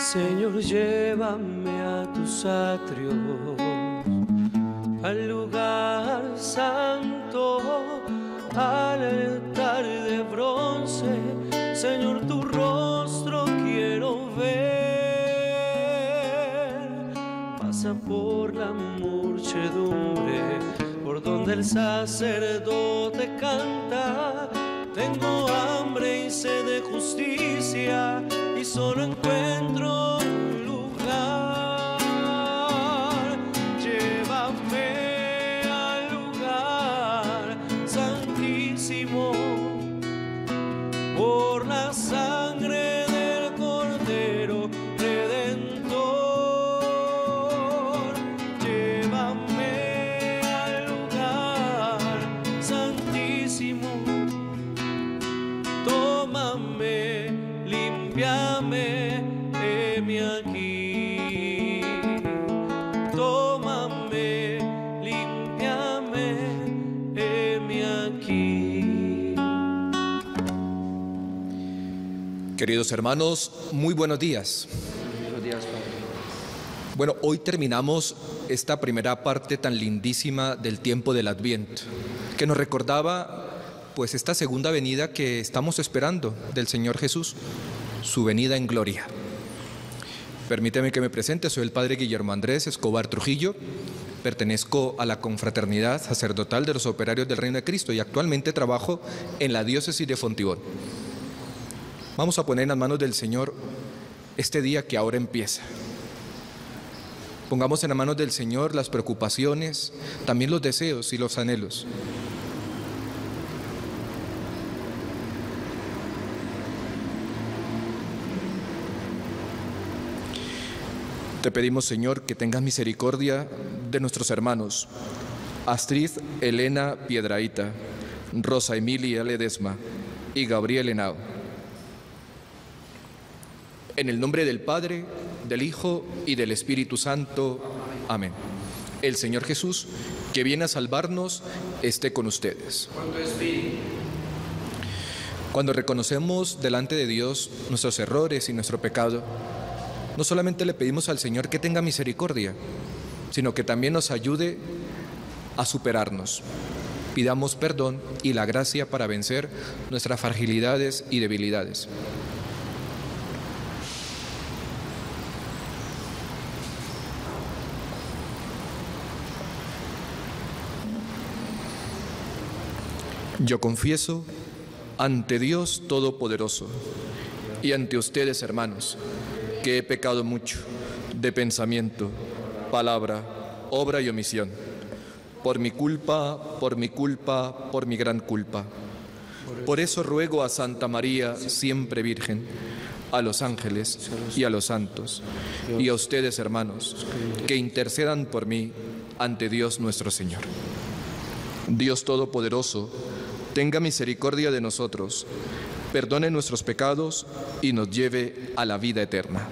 Señor, llévame a tus atrios, al lugar santo, al altar de bronce. Señor, tu rostro quiero ver. Pasa por la muchedumbre, por donde el sacerdote canta. Tengo hambre y sed de justicia, y solo encuentro un lugar. Llévame al lugar santísimo, por la sangre del Cordero Redentor. Llévame al lugar santísimo. Tómame, límpiame, heme aquí. Tómame, límpiame, heme aquí. Queridos hermanos, muy buenos días. Buenos días, Padre. Bueno, hoy terminamos esta primera parte tan lindísima del tiempo del Adviento, que nos recordaba pues esta segunda venida que estamos esperando del Señor Jesús, su venida en gloria. Permíteme que me presente, soy el Padre Guillermo Andrés Escobar Trujillo, pertenezco a la confraternidad sacerdotal de los operarios del Reino de Cristo y actualmente trabajo en la diócesis de Fontibón. Vamos a poner en las manos del Señor este día que ahora empieza. Pongamos en las manos del Señor las preocupaciones, también los deseos y los anhelos. Te pedimos, Señor, que tengas misericordia de nuestros hermanos Astrid Elena Piedrahita, Rosa Emilia Ledesma y Gabriel Henao. En el nombre del Padre, del Hijo y del Espíritu Santo. Amén. El Señor Jesús, que viene a salvarnos, esté con ustedes. Cuando reconocemos delante de Dios nuestros errores y nuestro pecado, no solamente le pedimos al Señor que tenga misericordia, sino que también nos ayude a superarnos. Pidamos perdón y la gracia para vencer nuestras fragilidades y debilidades. Yo confieso ante Dios Todopoderoso y ante ustedes, hermanos, que he pecado mucho de pensamiento, palabra, obra y omisión, por mi culpa, por mi gran culpa. Por eso ruego a Santa María, siempre Virgen, a los ángeles y a los santos, y a ustedes, hermanos, que intercedan por mí ante Dios nuestro Señor. Dios Todopoderoso, tenga misericordia de nosotros, perdone nuestros pecados y nos lleve a la vida eterna.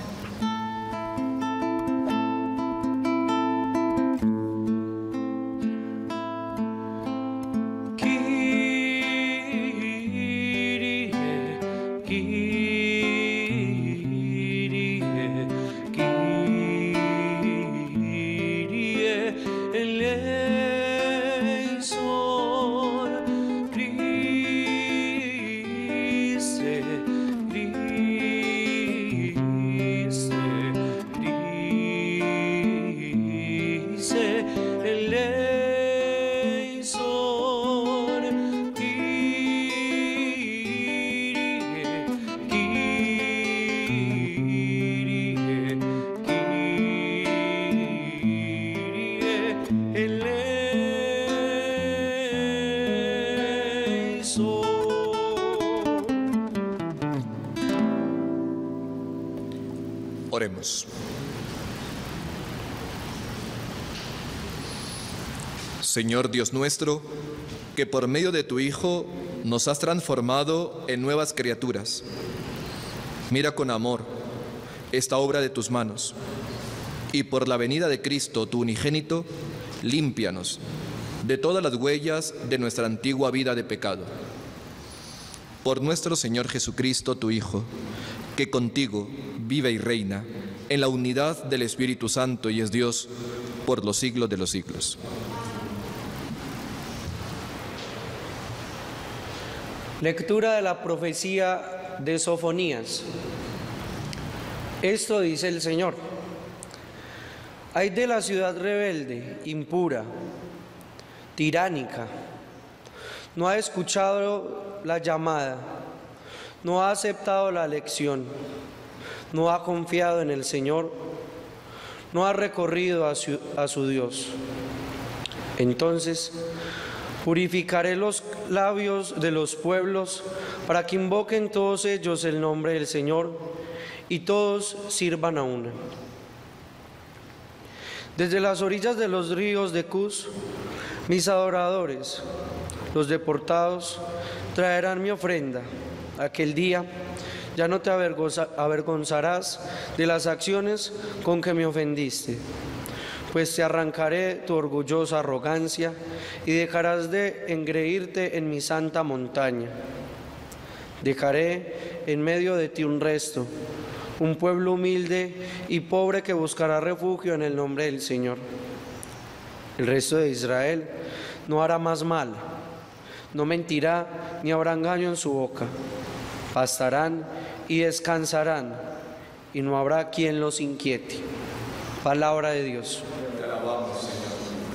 Oremos. Señor Dios nuestro, que por medio de tu Hijo nos has transformado en nuevas criaturas, mira con amor esta obra de tus manos y por la venida de Cristo, tu unigénito, límpianos de todas las huellas de nuestra antigua vida de pecado. Por nuestro Señor Jesucristo, tu Hijo, que contigo vive y reina en la unidad del Espíritu Santo y es Dios por los siglos de los siglos. Lectura de la profecía de Sofonías. Esto dice el Señor: ay de la ciudad rebelde, impura, tiránica. No ha escuchado la llamada, no ha aceptado la lección, no ha confiado en el Señor, no ha recorrido a su Dios. Entonces purificaré los labios de los pueblos para que invoquen todos ellos el nombre del Señor y todos sirvan a una. Desde las orillas de los ríos de Cus, mis adoradores, los deportados, traerán mi ofrenda. Aquel día ya no te avergonzarás de las acciones con que me ofendiste, pues te arrancaré tu orgullosa arrogancia y dejarás de engreírte en mi santa montaña. Dejaré en medio de ti un resto, un pueblo humilde y pobre que buscará refugio en el nombre del Señor. El resto de Israel no hará más mal, no mentirá ni habrá engaño en su boca. Pastarán y descansarán, y no habrá quien los inquiete. Palabra de Dios. Te alabamos, Señor.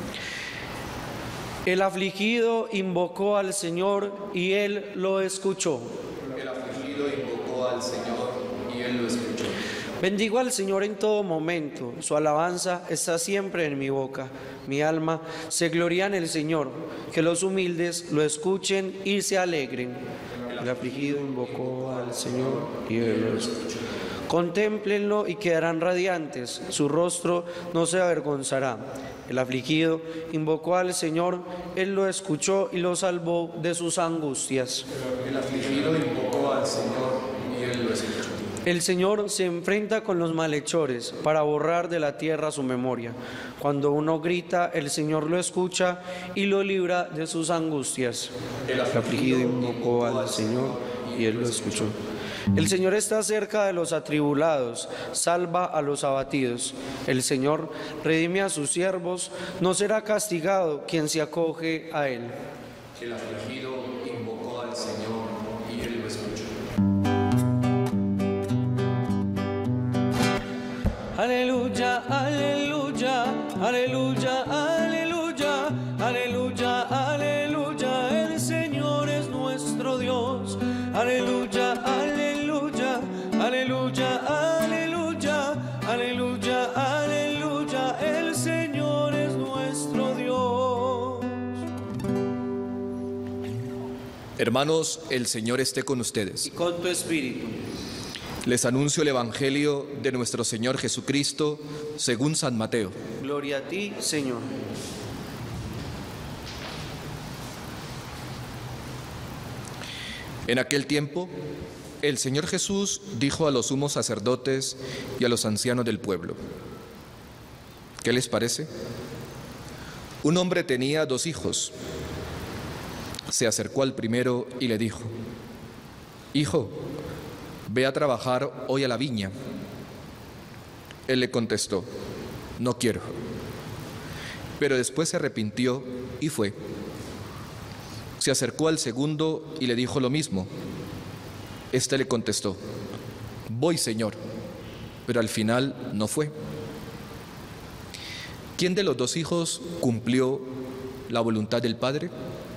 El afligido invocó al Señor y Él lo escuchó. El afligido invocó al Señor y Él lo escuchó. Bendigo al Señor en todo momento, su alabanza está siempre en mi boca. Mi alma se gloria en el Señor, que los humildes lo escuchen y se alegren. El afligido invocó al Señor y Él lo escuchó. Contémplenlo y quedarán radiantes, su rostro no se avergonzará. El afligido invocó al Señor, Él lo escuchó y lo salvó de sus angustias. El afligido invocó al Señor y Él lo escuchó. El Señor se enfrenta con los malhechores para borrar de la tierra su memoria. Cuando uno grita, el Señor lo escucha y lo libra de sus angustias. El afligido invocó al Señor y Él lo escuchó. El Señor está cerca de los atribulados, salva a los abatidos. El Señor redime a sus siervos, no será castigado quien se acoge a Él. El afligido invocó al Señor y Él lo escuchó. Aleluya, aleluya, aleluya, aleluya, aleluya, aleluya, el Señor es nuestro Dios. Aleluya, aleluya, aleluya, aleluya, aleluya, aleluya, el Señor es nuestro Dios. Hermanos, el Señor esté con ustedes. Y con tu espíritu. Les anuncio el Evangelio de nuestro Señor Jesucristo según San Mateo. Gloria a ti, Señor. En aquel tiempo, el Señor Jesús dijo a los sumos sacerdotes y a los ancianos del pueblo: ¿qué les parece? Un hombre tenía 2 hijos. Se acercó al primero y le dijo: Hijo, ve a trabajar hoy a la viña. Él le contestó: no quiero. Pero después se arrepintió y fue. Se acercó al segundo y le dijo lo mismo. Este le contestó: voy, Señor. Pero al final no fue. ¿Quién de los 2 hijos cumplió la voluntad del Padre?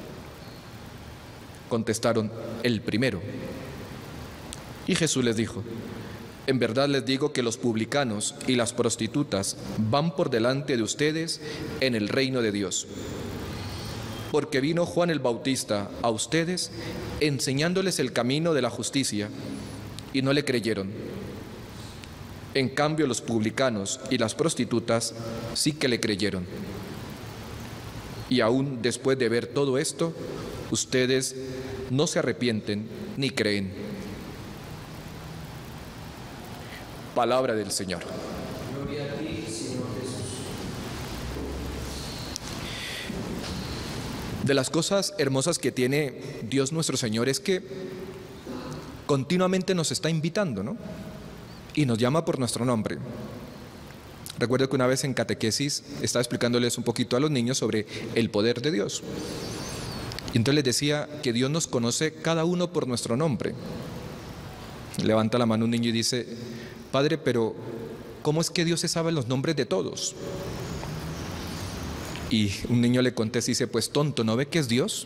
Contestaron: el primero. Y Jesús les dijo: en verdad les digo que los publicanos y las prostitutas van por delante de ustedes en el reino de Dios. Porque vino Juan el Bautista a ustedes enseñándoles el camino de la justicia y no le creyeron. En cambio, los publicanos y las prostitutas sí que le creyeron. Y aún después de ver todo esto, ustedes no se arrepienten ni creen. Palabra del Señor. Gloria a ti, Señor Jesús. De las cosas hermosas que tiene Dios nuestro Señor es que continuamente nos está invitando, ¿no? Y nos llama por nuestro nombre. Recuerdo que una vez en catequesis estaba explicándoles un poquito a los niños sobre el poder de Dios. Y entonces les decía que Dios nos conoce cada uno por nuestro nombre. Levanta la mano un niño y dice: Padre, pero ¿cómo es que Dios se sabe los nombres de todos? Y un niño le contesta y dice: pues tonto, ¿no ve que es Dios?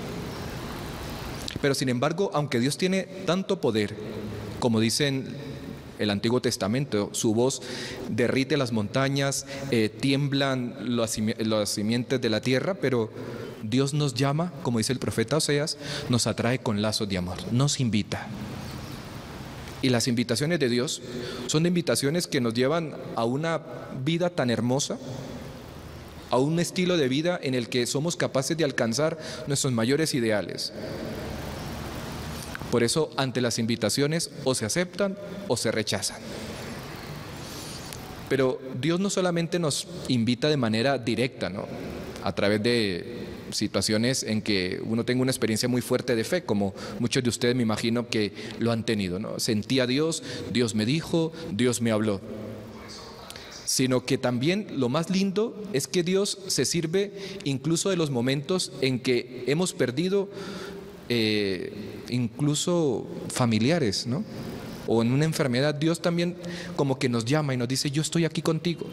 Pero sin embargo, aunque Dios tiene tanto poder, como dice en el Antiguo Testamento, su voz derrite las montañas, tiemblan las simientes de la tierra, pero Dios nos llama, como dice el profeta Oseas, nos atrae con lazos de amor, nos invita. Y las invitaciones de Dios son invitaciones que nos llevan a una vida tan hermosa, a un estilo de vida en el que somos capaces de alcanzar nuestros mayores ideales. Por eso, ante las invitaciones, o se aceptan o se rechazan. Pero Dios no solamente nos invita de manera directa, ¿no?, a través de situaciones en que uno tenga una experiencia muy fuerte de fe, como muchos de ustedes me imagino que lo han tenido, ¿no? Sentí a Dios, Dios me dijo, Dios me habló. Sino que también lo más lindo es que Dios se sirve incluso de los momentos en que hemos perdido incluso familiares, ¿no?, o en una enfermedad. Dios también como que nos llama y nos dice: yo estoy aquí contigo.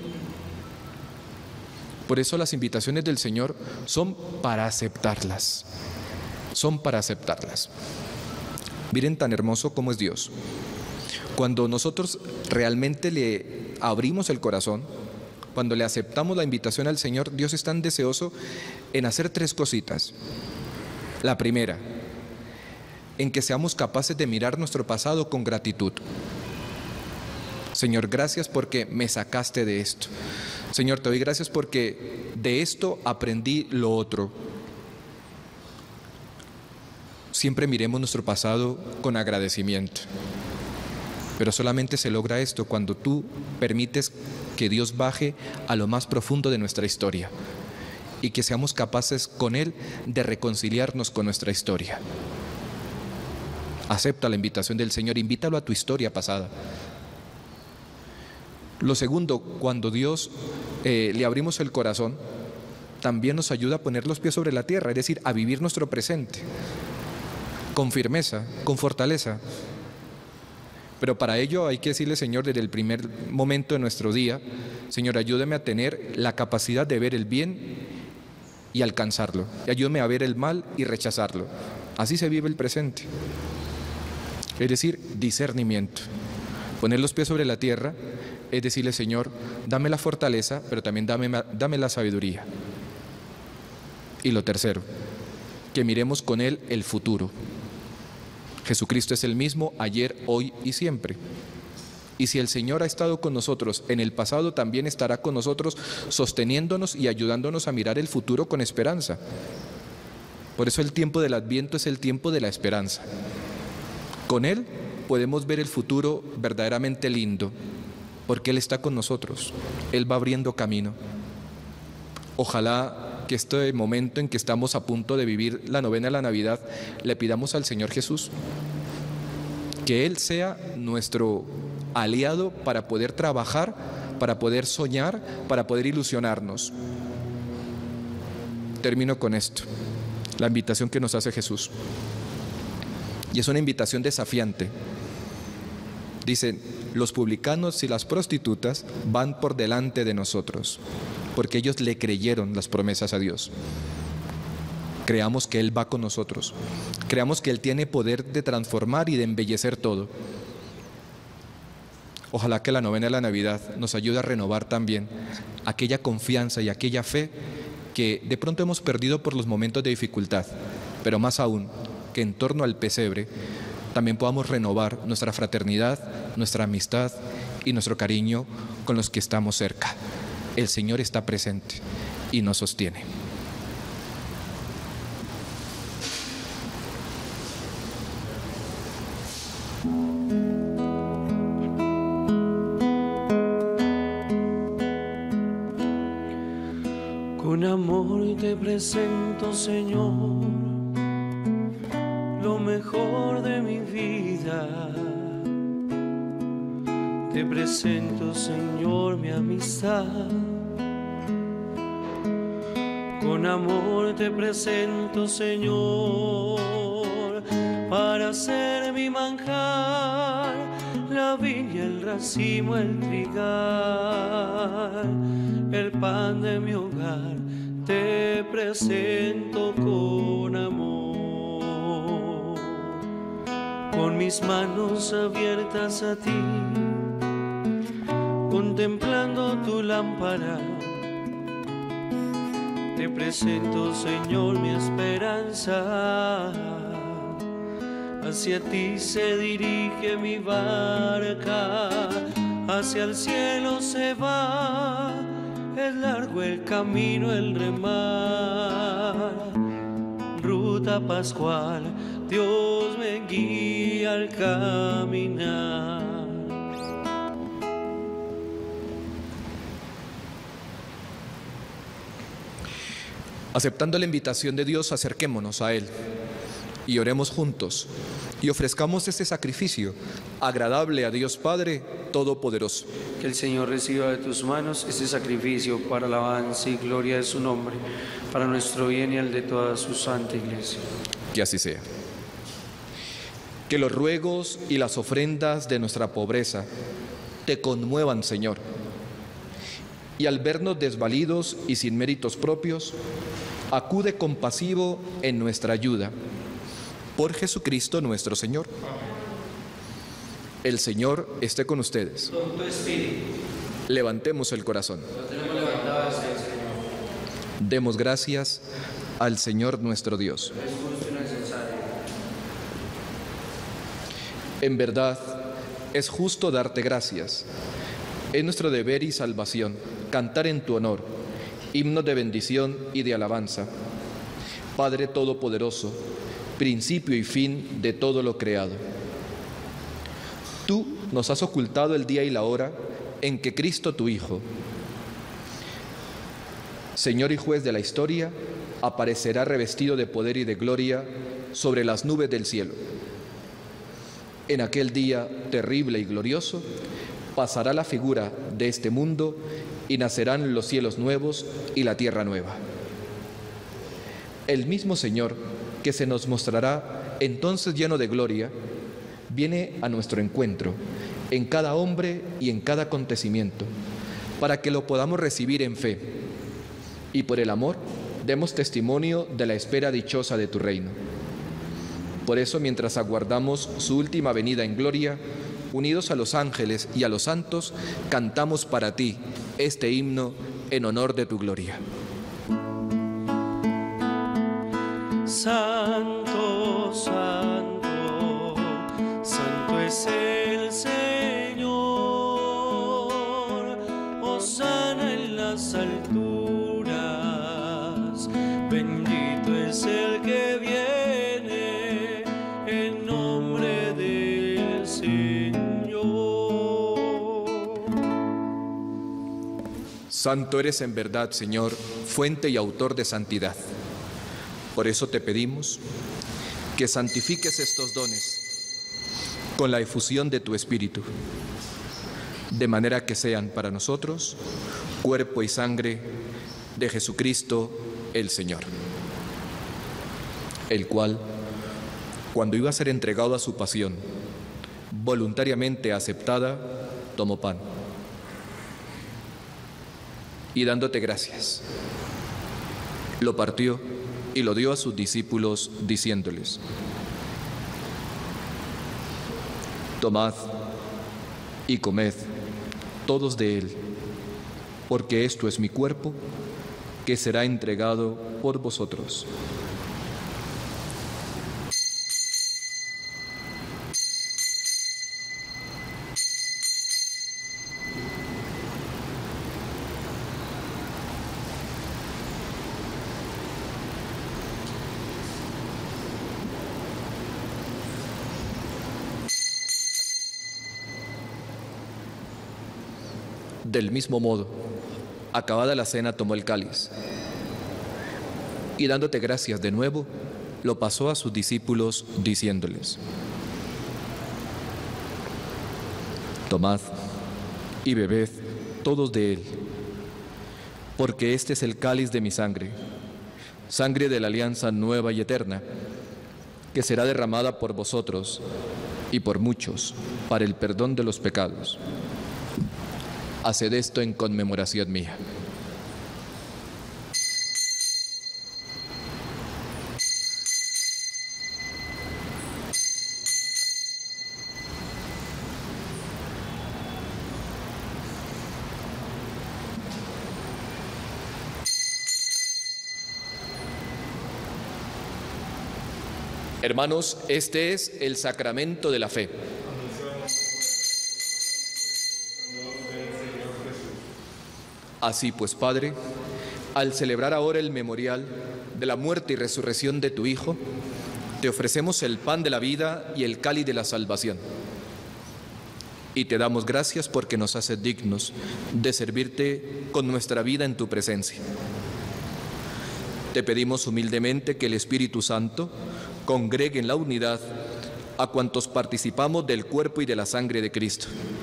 Por eso las invitaciones del Señor son para aceptarlas, son para aceptarlas. Miren tan hermoso como es Dios. Cuando nosotros realmente le abrimos el corazón, cuando le aceptamos la invitación al Señor, Dios es tan deseoso en hacer tres cositas. La primera, en que seamos capaces de mirar nuestro pasado con gratitud. Señor, gracias porque me sacaste de esto. Señor, te doy gracias porque de esto aprendí lo otro. Siempre miremos nuestro pasado con agradecimiento. Pero solamente se logra esto cuando tú permites que Dios baje a lo más profundo de nuestra historia y que seamos capaces con Él de reconciliarnos con nuestra historia. Acepta la invitación del Señor, invítalo a tu historia pasada. Lo segundo, cuando Dios le abrimos el corazón, también nos ayuda a poner los pies sobre la tierra, es decir, a vivir nuestro presente con firmeza, con fortaleza. Pero para ello hay que decirle: Señor, desde el primer momento de nuestro día, Señor, ayúdame a tener la capacidad de ver el bien y alcanzarlo. Y ayúdame a ver el mal y rechazarlo. Así se vive el presente. Es decir, discernimiento. Poner los pies sobre la tierra es decirle: Señor, dame la fortaleza, pero también dame la sabiduría. Y lo tercero, que miremos con Él el futuro. Jesucristo es el mismo ayer, hoy y siempre. Y si el Señor ha estado con nosotros en el pasado, también estará con nosotros, sosteniéndonos y ayudándonos a mirar el futuro con esperanza. Por eso el tiempo del Adviento es el tiempo de la esperanza. Con Él podemos ver el futuro verdaderamente lindo, porque Él está con nosotros. Él va abriendo camino. Ojalá que este momento en que estamos a punto de vivir la novena de la Navidad, le pidamos al Señor Jesús que Él sea nuestro aliado para poder trabajar, para poder soñar, para poder ilusionarnos. Termino con esto, la invitación que nos hace Jesús. Y es una invitación desafiante. Dicen: los publicanos y las prostitutas van por delante de nosotros, porque ellos le creyeron las promesas a Dios. Creamos que Él va con nosotros. Creamos que Él tiene poder de transformar y de embellecer todo. Ojalá que la novena de la Navidad nos ayude a renovar también aquella confianza y aquella fe que de pronto hemos perdido por los momentos de dificultad, pero más aún, que en torno al pesebre también podamos renovar nuestra fraternidad, nuestra amistad y nuestro cariño con los que estamos cerca. El Señor está presente y nos sostiene. Con amor te presento, Señor, lo mejor mejor de mi vida. Te presento, Señor, mi amistad. Con amor te presento, Señor, para ser mi manjar, la viña, el racimo, el trigal, el pan de mi hogar. Te presento con amor, con mis manos abiertas a ti, contemplando tu lámpara. Te presento, Señor, mi esperanza. Hacia ti se dirige mi barca, hacia el cielo se va. Es largo el camino, el remar, ruta pascual, Dios me guía al caminar. Aceptando la invitación de Dios, acerquémonos a Él y oremos juntos y ofrezcamos este sacrificio agradable a Dios Padre Todopoderoso. Que el Señor reciba de tus manos este sacrificio para alabanza y gloria de su nombre, para nuestro bien y el de toda su santa Iglesia. Que así sea. Que los ruegos y las ofrendas de nuestra pobreza te conmuevan, Señor, y al vernos desvalidos y sin méritos propios, acude compasivo en nuestra ayuda. Por Jesucristo nuestro Señor. El Señor esté con ustedes. Con tu espíritu. Levantemos el corazón. Lo tenemos levantado hacia el Señor. Demos gracias al Señor nuestro Dios. Es justo y necesario. En verdad, es justo darte gracias. Es nuestro deber y salvación cantar en tu honor himnos de bendición y de alabanza. Padre Todopoderoso, principio y fin de todo lo creado. Tú nos has ocultado el día y la hora en que Cristo, tu Hijo, Señor y Juez de la historia, aparecerá revestido de poder y de gloria sobre las nubes del cielo. En aquel día terrible y glorioso, pasará la figura de este mundo y nacerán los cielos nuevos y la tierra nueva. El mismo Señor, que se nos mostrará entonces lleno de gloria, viene a nuestro encuentro en cada hombre y en cada acontecimiento, para que lo podamos recibir en fe y por el amor demos testimonio de la espera dichosa de tu reino. Por eso, mientras aguardamos su última venida en gloria, unidos a los ángeles y a los santos, cantamos para ti este himno en honor de tu gloria. Santo, santo, santo es el Señor, hosana en las alturas, bendito es el que viene en nombre del Señor. Santo eres en verdad, Señor, fuente y autor de santidad. Por eso te pedimos que santifiques estos dones con la efusión de tu Espíritu, de manera que sean para nosotros cuerpo y sangre de Jesucristo el Señor, el cual, cuando iba a ser entregado a su pasión, voluntariamente aceptada, tomó pan y dándote gracias, lo partió y lo dio a sus discípulos, diciéndoles: tomad y comed todos de él, porque esto es mi cuerpo, que será entregado por vosotros. Del mismo modo, acabada la cena, tomó el cáliz y dándote gracias de nuevo, lo pasó a sus discípulos diciéndoles: tomad y bebed todos de él, porque este es el cáliz de mi sangre, sangre de la alianza nueva y eterna, que será derramada por vosotros y por muchos para el perdón de los pecados. Haced esto en conmemoración mía. Hermanos, este es el sacramento de la fe. Así pues, Padre, al celebrar ahora el memorial de la muerte y resurrección de tu Hijo, te ofrecemos el pan de la vida y el cáliz de la salvación. Y te damos gracias porque nos haces dignos de servirte con nuestra vida en tu presencia. Te pedimos humildemente que el Espíritu Santo congregue en la unidad a cuantos participamos del cuerpo y de la sangre de Cristo.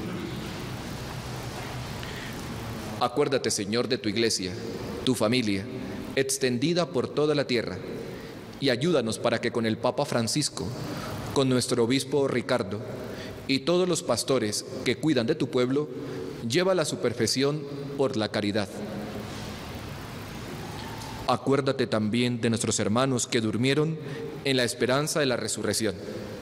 Acuérdate, Señor, de tu iglesia, tu familia, extendida por toda la tierra, y ayúdanos para que con el Papa Francisco, con nuestro obispo Ricardo y todos los pastores que cuidan de tu pueblo, llévala a su perfección por la caridad. Acuérdate también de nuestros hermanos que durmieron en la esperanza de la resurrección.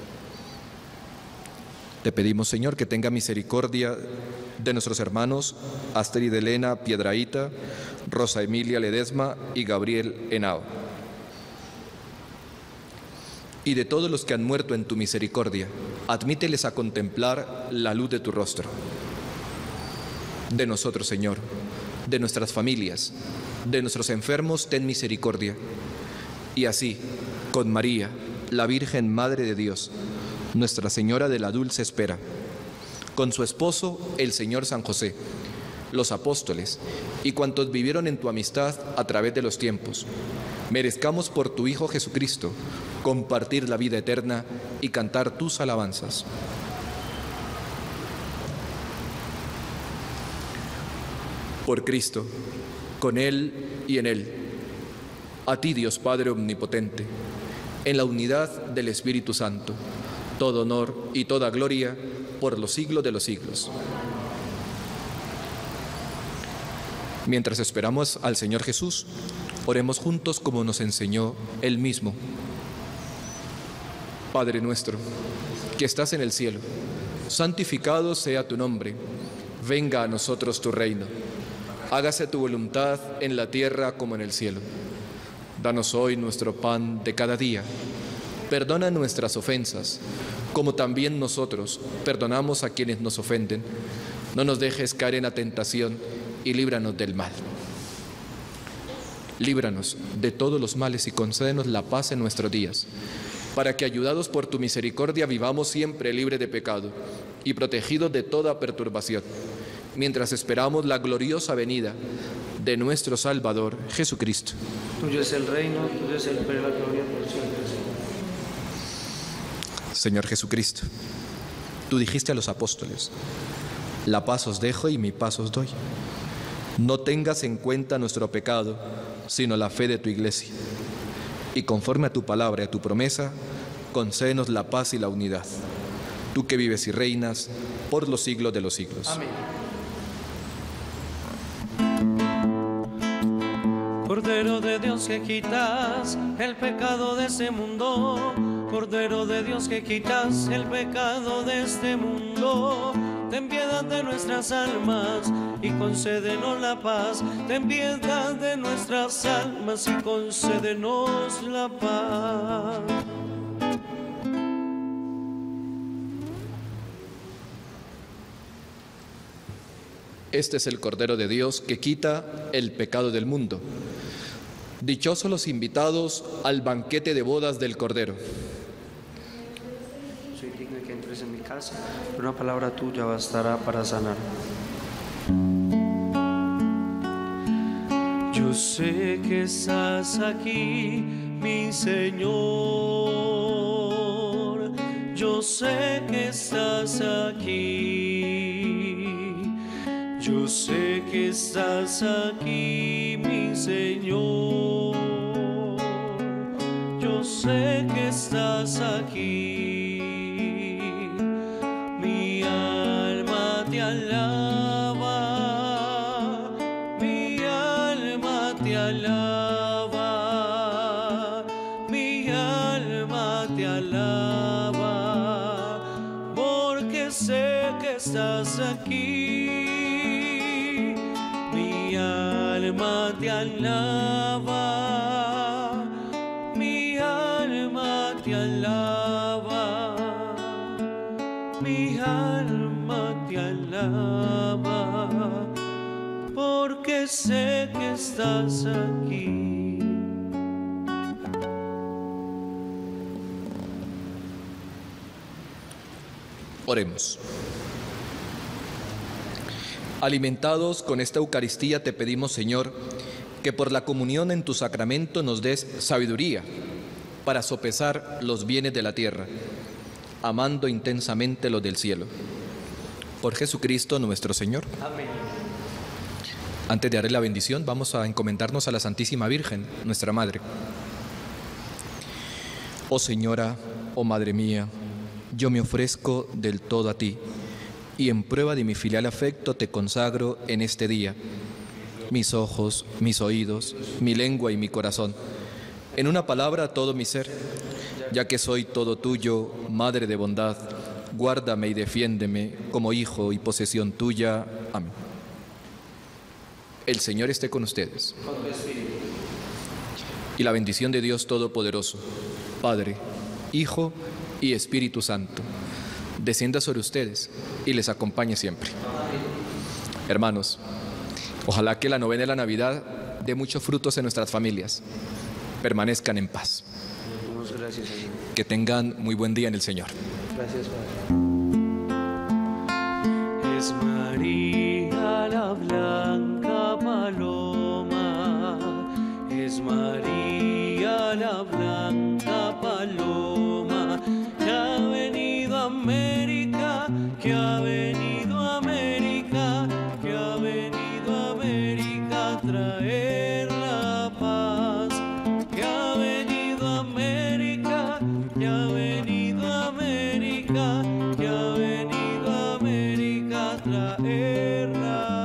Te pedimos, Señor, que tenga misericordia de nuestros hermanos Astrid Elena Piedrahita, Rosa Emilia Ledesma y Gabriel Henao, y de todos los que han muerto en tu misericordia, admíteles a contemplar la luz de tu rostro. De nosotros, Señor, de nuestras familias, de nuestros enfermos, ten misericordia. Y así, con María, la Virgen Madre de Dios, Nuestra Señora de la Dulce Espera, con su esposo, el Señor San José, los apóstoles y cuantos vivieron en tu amistad a través de los tiempos, merezcamos por tu Hijo Jesucristo compartir la vida eterna y cantar tus alabanzas. Por Cristo, con Él y en Él, a ti, Dios Padre Omnipotente, en la unidad del Espíritu Santo, todo honor y toda gloria por los siglos de los siglos. Mientras esperamos al Señor Jesús, oremos juntos como nos enseñó Él mismo. Padre nuestro, que estás en el cielo, santificado sea tu nombre. Venga a nosotros tu reino. Hágase tu voluntad en la tierra como en el cielo. Danos hoy nuestro pan de cada día. Perdona nuestras ofensas, como también nosotros perdonamos a quienes nos ofenden. No nos dejes caer en la tentación y líbranos del mal. Líbranos de todos los males y concédenos la paz en nuestros días, para que, ayudados por tu misericordia, vivamos siempre libres de pecado y protegidos de toda perturbación, mientras esperamos la gloriosa venida de nuestro Salvador, Jesucristo. Tuyo es el reino, tuyo es el poder y la gloria por siempre. Señor Jesucristo, tú dijiste a los apóstoles: la paz os dejo y mi paz os doy. No tengas en cuenta nuestro pecado, sino la fe de tu iglesia. Y conforme a tu palabra y a tu promesa, concédenos la paz y la unidad. Tú que vives y reinas por los siglos de los siglos. Amén. Cordero de Dios que quitas el pecado de este mundo, Cordero de Dios que quitas el pecado de este mundo, ten piedad de nuestras almas y concédenos la paz. Ten piedad de nuestras almas y concédenos la paz. Este es el Cordero de Dios que quita el pecado del mundo. Dichosos los invitados al banquete de bodas del Cordero. Soy digno de que entres en mi casa, pero una palabra tuya bastará para sanar. Yo sé que estás aquí, mi Señor. Yo sé que estás aquí, yo sé que estás aquí, mi Señor. Yo sé que estás aquí, mi alma te alaba, mi alma te alaba, mi alma te alaba, porque sé que estás aquí, mi alma te alaba, mi alma te alaba, mi alma te alaba, porque sé que estás aquí. Oremos. Alimentados con esta Eucaristía te pedimos, Señor, que por la comunión en tu sacramento nos des sabiduría para sopesar los bienes de la tierra, amando intensamente los del cielo. Por Jesucristo nuestro Señor. Amén. Antes de darle la bendición, vamos a encomendarnos a la Santísima Virgen, nuestra Madre. Oh Señora, oh Madre mía, yo me ofrezco del todo a ti, y en prueba de mi filial afecto te consagro en este día mis ojos, mis oídos, mi lengua y mi corazón, en una palabra todo mi ser, ya que soy todo tuyo, Madre de bondad, guárdame y defiéndeme como hijo y posesión tuya. Amén. El Señor esté con ustedes. Y la bendición de Dios Todopoderoso, Padre, Hijo y Espíritu Santo, descienda sobre ustedes y les acompañe siempre. Hermanos, ojalá que la novena de la Navidad dé muchos frutos en nuestras familias. Permanezcan en paz. Gracias, Señor. Que tengan muy buen día en el Señor. Gracias, Padre. Es María la blanca paloma, es María la blanca paloma, que ha venido a América, que ha venido a América, que ha venido a América a traer la paz, que ha venido a América, que ha venido a América, que ha venido a América a traer la